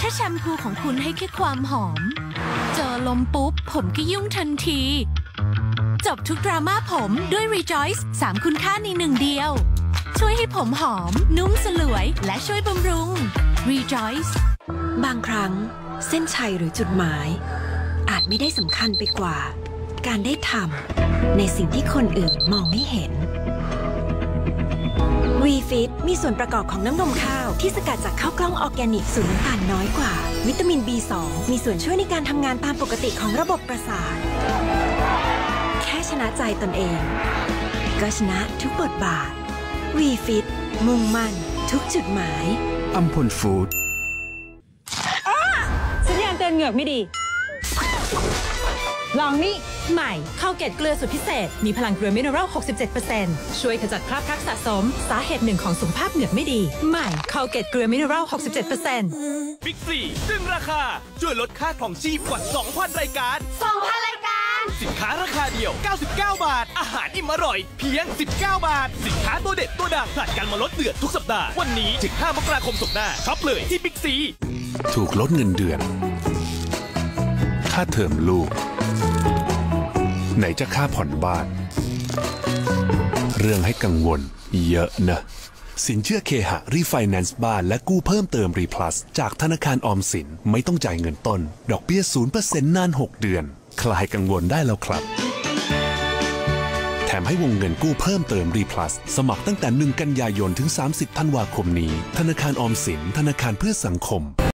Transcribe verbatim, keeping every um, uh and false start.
ถ้าแชมพูของคุณให้แค่ความหอมเจอลมปุ๊บผมก็ยุ่งทันทีจบทุกดราม่าผมด้วย Rejoice สามคุณค่าในหนึ่งเดียวช่วยให้ผมหอมนุ่มสลวยและช่วยบำรุง Rejoice บางครั้งเส้นชัยหรือจุดหมายอาจไม่ได้สำคัญไปกว่าการได้ทำในสิ่งที่คนอื่นมองไม่เห็น วีฟิต มีส่วนประกอบของน้ำนมข้าวที่สกัดจากข้าวกล้องออร์แกนิกสูตรน้ำตาลน้อยกว่าวิตามิน บี สอง มีส่วนช่วยในการทำงานตามปกติของระบบประสาทแค่ชนะใจตนเองก็ชนะทุกบทบาท วีฟิต มุ่งมั่นทุกจุดหมายอัมพลฟู้ดสัญญาณเตือนเหงือกไม่ดีลองนี่ใหม่ข้าวเกล็ดเกลือสูตรพิเศษมีพลังเกลือมิเนอรัล หกสิบเจ็ดเปอร์เซ็นต์ ช่วยขจัดคราบพรักสะสมสาเหตุหนึ่งของสุขภาพเหงือกไม่ดีใหม่ข้าวเกล็ดเกลือมิเนอรัล หกสิบเจ็ดเปอร์เซ็นต์บิ๊กซีดึงราคาช่วยลดค่าของชีพกว่า สองพัน รายการสองพัน รายการสินค้าราคาเดียว เก้าสิบเก้า บาทอาหารอิ่มอร่อยเพียง สิบเก้า บาทสินค้าตัวเด็ดตัวดังผลัดกันมาลดเดือดทุกสัปดาห์วันนี้ถึงห้ามกราคมศกหน้าช็อปเลยที่บิ๊กซีถูกลดเงินเดือนค่าเทอมลูกไหนจะค่าผ่อนบ้านเรื่องให้กังวลเยอะนะสินเชื่อเคหะรีไฟแนนซ์บ้านและกู้เพิ่มเติมรีพลัสจากธนาคารออมสินไม่ต้องจ่ายเงินต้นดอกเบี้ย ศูนย์เปอร์เซ็นต์ นานหกเดือนคลายกังวลได้แล้วครับแถมให้วงเงินกู้เพิ่มเติมรีพลัสสมัครตั้งแต่หนึ่งกันยายนถึงสามสิบธันวาคมนี้ธนาคารออมสินธนาคารเพื่อสังคม